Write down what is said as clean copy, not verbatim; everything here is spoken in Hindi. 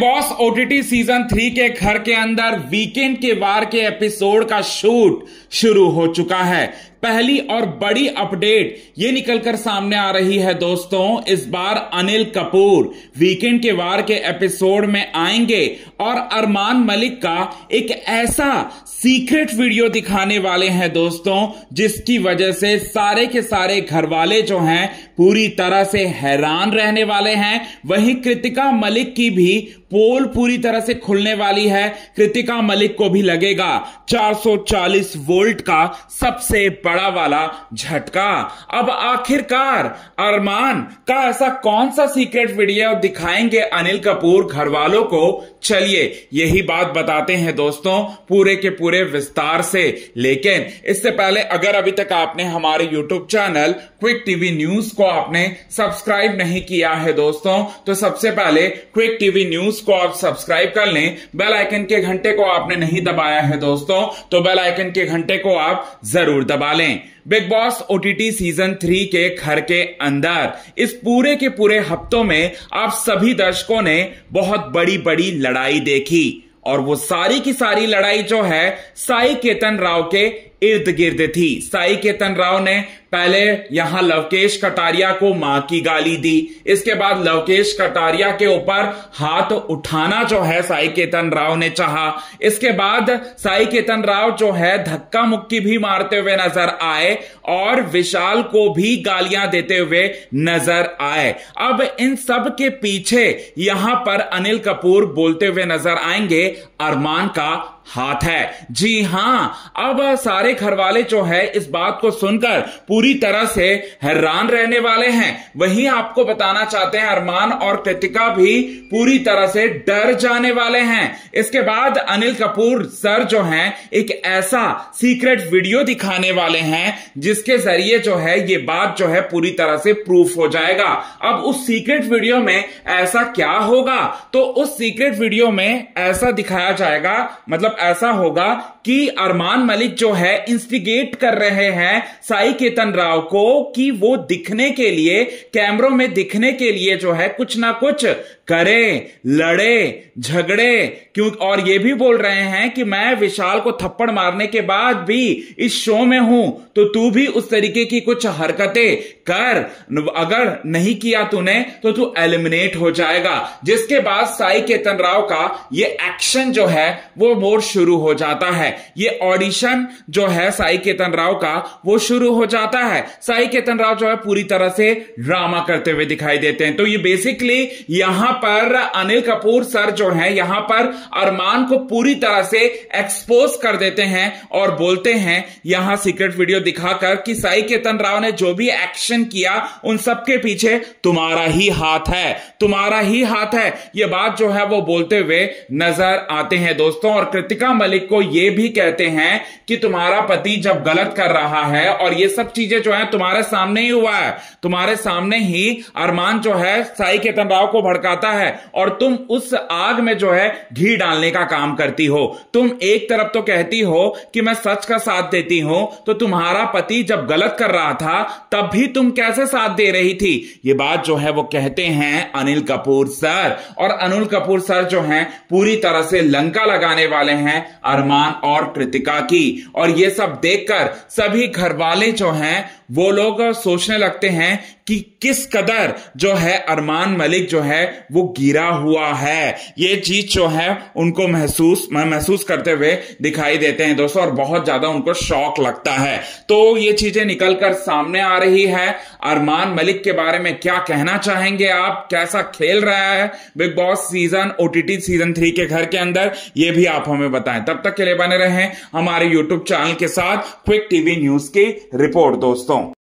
बॉस ओटीटी सीजन 3 के घर के अंदर वीकेंड के वार के एपिसोड का शूट शुरू हो चुका है। पहली और बड़ी अपडेट ये निकलकर सामने आ रही है दोस्तों, इस बार अनिल कपूर वीकेंड के वार के एपिसोड में आएंगे और अरमान मलिक का एक ऐसा सीक्रेट वीडियो दिखाने वाले हैं दोस्तों, जिसकी वजह से सारे के सारे घर वाले जो हैं पूरी तरह से हैरान रहने वाले हैं। वहीं कृतिका मलिक की भी पोल पूरी तरह से खुलने वाली है। कृतिका मलिक को भी लगेगा 440 वोल्ट का सबसे बड़ा वाला झटका। अब आखिरकार अरमान का ऐसा कौन सा सीक्रेट वीडियो दिखाएंगे अनिल कपूर घर वालों को, चलिए यही बात बताते हैं दोस्तों पूरे के पूरे विस्तार से। लेकिन इससे पहले अगर अभी तक आपने हमारे YouTube channel quick TV news को आपने सब्सक्राइब नहीं किया है दोस्तों, तो सबसे पहले क्विक टीवी न्यूज को आप सब्सक्राइब कर लें। बेल आइकन के घंटे को आपने नहीं दबाया है दोस्तों, तो बेल आइकन के घंटे को आप जरूर दबा लें। बिग बॉस ओटीटी सीजन 3 के घर के अंदर इस पूरे के पूरे हफ्तों में आप सभी दर्शकों ने बहुत बड़ी बड़ी लड़ाई देखी, और वो सारी की सारी लड़ाई जो है साई केतन राव के इर्द गिर्द थी। साई केतन राव ने पहले यहां लवकेश कटारिया को मां की गाली दी, इसके बाद लवकेश कटारिया के ऊपर हाथ उठाना जो है साई केतन राव ने चाहा। इसके बाद साई केतन राव जो है धक्का मुक्की भी मारते हुए नजर आए और विशाल को भी गालियां देते हुए नजर आए। अब इन सब के पीछे यहां पर अनिल कपूर बोलते हुए नजर आएंगे अरमान का हाथ है। जी हां, अब सारे घर वाले जो है इस बात को सुनकर पूरी तरह से हैरान रहने वाले हैं। वहीं आपको बताना चाहते हैं अरमान और कृतिका भी पूरी तरह से डर जाने वाले हैं। इसके बाद अनिल कपूर सर जो हैं एक ऐसा सीक्रेट वीडियो दिखाने वाले हैं जिसके जरिए जो है ये बात जो है पूरी तरह से प्रूफ हो जाएगा। अब उस सीक्रेट वीडियो में ऐसा क्या होगा, तो उस सीक्रेट वीडियो में ऐसा दिखाया जाएगा, मतलब ऐसा होगा कि अरमान मलिक जो है इंस्टिगेट कर रहे हैं साई केतन राव को कि वो दिखने के लिए, कैमरों में दिखने के लिए जो है कुछ ना कुछ करे, लड़े, झगड़े क्यों। और ये भी बोल रहे हैं कि मैं विशाल को थप्पड़ मारने के बाद भी इस शो में हूं, तो तू भी उस तरीके की कुछ हरकतें कर, अगर नहीं किया तूने तो तू एलिमिनेट हो जाएगा। जिसके बाद साई केतन राव का ये एक्शन जो है वो मोड शुरू हो जाता है। ये ऑडिशन जो है साई केतन राव का वो शुरू हो जाता है। साई केतन राव जो है पूरी तरह से ड्रामा करते हुए दिखाई देते हैं। तो ये बेसिकली यहां पर अनिल कपूर सर जो है यहां पर अरमान को पूरी तरह से एक्सपोज कर देते हैं और बोलते हैं यहां सीक्रेट वीडियो दिखाकर कि साई केतन राव ने जो भी एक्शन किया उन सबके पीछे तुम्हारा ही हाथ है, तुम्हारा ही हाथ है। यह बात जो है वो बोलते हुए नजर आते हैं दोस्तों। और कृतिका मलिक को यह भी कहते हैं कि तुम्हारा पति जब गलत कर रहा है और ये सब चीजें जो है तुम्हारे सामने ही हुआ है, तुम्हारे सामने ही अरमान जो है साई केतन राव को भड़काता है और तुम उस आग में जो है घी डालने का काम करती हो। तुम एक तरफ तो कहती हो कि मैं सच का साथ देती हूं, तो तुम्हारा पति जब गलत कर रहा था तब भी तुम कैसे साथ दे रही थी। ये बात जो है वो कहते हैं अनिल कपूर सर। और अनिल कपूर सर जो हैं पूरी तरह से लंका लगाने वाले हैं अरमान और कृतिका की। और ये सब देखकर सभी घर वाले जो हैं वो लोग सोचने लगते हैं कि किस कदर जो है अरमान मलिक जो है वो गिरा हुआ है। ये चीज जो है उनको महसूस करते हुए दिखाई देते हैं दोस्तों, और बहुत ज्यादा उनको शौक लगता है। तो ये चीजें निकलकर सामने आ रही है। अरमान मलिक के बारे में क्या कहना चाहेंगे आप, कैसा खेल रहा है Bigg Boss season OTT season 3 के घर के अंदर, ये भी आप हमें बताएं। तब तक के लिए बने रहें हमारे YouTube चैनल के साथ क्विक टीवी न्यूज की रिपोर्ट दोस्तों।